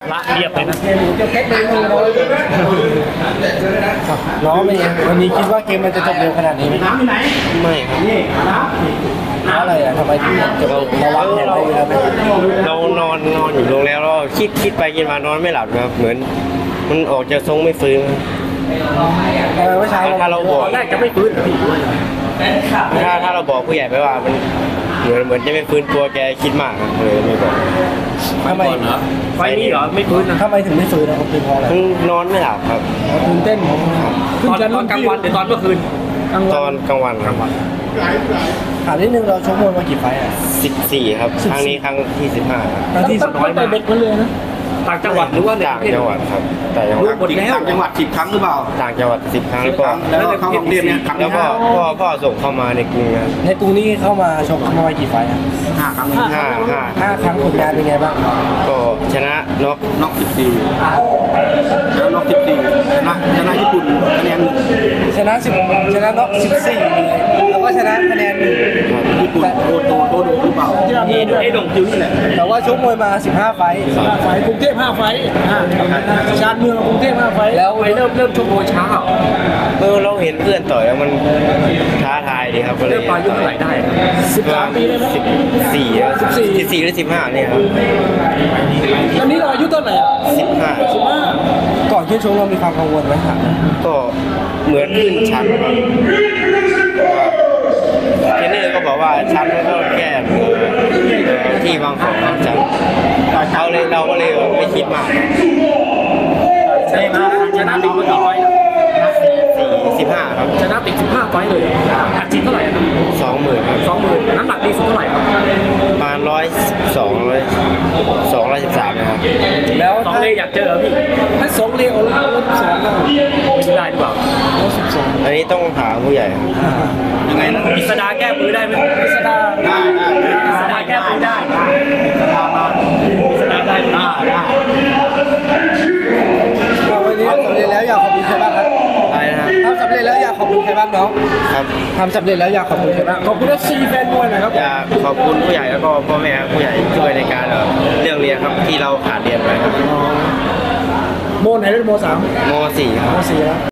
ละเรียบเลยนะจะเทคนิคน้อยน้องเป็นไงวันนี้คิดว่าเกมมันจะจบเร็วขนาดนี้ไหมไม่ครับเพราะอะไรอ่ะทำไมถึงจะเราวางแผนไว้อยู่แล้วไหมเรานอนอยู่โรงแล้วคิดไปกินมานอนไม่หลับครับเหมือนมันออกจะทรงไม่ฟื้นว่าเช้าถ้าเราบอกแรกจะไม่ฟื้นถ้าเราบอกผู้ใหญ่ไปว่ามันเหมือนจะไม่ฟื้นตัวแกคิดมากเลยไม่บอกทำไมไฟนี้เหรอไม่ฟื้นนะทำไมถึงไม่ฟื้นนะครับเป็นเพราะอะไรนอนไม่หลับครับตื่นเต้นตอนกลางวันหรือตอนเมื่อคืนตอนกลางวันครับถามนิดนึงเราชกมวยมากี่ไฟอ่ะ 14ครับครั้งนี้ครั้งที่15ครับครั้งที่น้อยแต่เด็กมันเลยนะต่างจังหวัดหรือว่าต่างจังหวัดครับต่างจังหวัดต่างจังหวัด10 ครั้งหรือเปล่าต่างจังหวัด10 ครั้งแล้วก็เข้าของเรียนเนี่ยแล้วก็พ่อส่งเข้ามาในกรุงครับในกรุงนี้เข้ามาชกมากี่ไฟอ่ะ 5 ครั้ง 5 ครั้งผลงานเป็นไงบ้างก็ชนะน็อก 14แล้วน็อก14ชนะญี่ปุ่นคะแนนชนะน็อก14เลยแล้วก็ชนะคะแนน1 ญี่ปุ่นโดหรือเปล่าไอ้ดงจิ๋วนี่แหละแต่ว่าชกมวยมา15 ไฟกรุงเทพ5 ไฟชาญเมืองกรุงเทพ5 ไฟแล้วไปเริ่มชกมวยช้าเราเห็นเพื่อนต่อยแล้วมันท้าทายดีครับเริ่มต่อยยุ่งเท่าไหร่ได้ 13 ปีได้ไหม 14หรือ15เนี่ยครับตอนนี้เราอายุเท่าไหร่15ก่อนขึ้นชกเรามีความกังวลไหมครับก็เหมือนขึ้นชั้นเทรนเนอร์ก็บอกว่าชั้นก็แค่ที่วางของชั้นเราก็เลยไม่คิดมากชนะติดกี่ไฟ 15ครับชนะติด15 ไฟเลยอัดฉีดเท่าไหร่ครับ 20,000ครับ 20,000น้ำหนักดีสุดเท่าไหร่ครับประมาณ213นะครับแล้ว2เลยอยากเจอพี่ถ้า2เลยเอา12ก็ไม่ได้หรือเปล่าอันนี้ต้องถามผู้ใหญ่ยังไงนะพิสดารแก้มือได้ไหมพิสดารได้พิสดารแก้มือได้พิสดารได้วันนี้ทำสำเร็จแล้วอยากขอบคุณใครบ้างครับอะไรนะครับทำสำเร็จแล้วอยากขอบคุณใครบ้างน้องครับทำสำเร็จแล้วอยากขอบคุณใครบ้างขอบคุณFCแฟนมวยหน่อยครับอยากขอบคุณผู้ใหญ่แล้วก็พ่อแม่ผู้ใหญ่ช่วยในการเรื่องเรียนครับที่เราขาดเรียนไปครับโมไหนเล่นโม3 โม4ครับโม4แล้ว